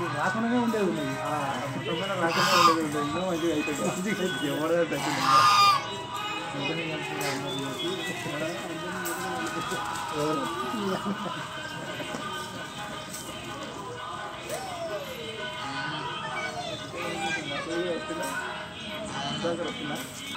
రాకుండానే ఉండేది ఉన్నది రాకుండా ఉండేది ఉండేది ఇంకా మంచిగా అవుతుంది ఎవడో తగ్గింది వస్తుందా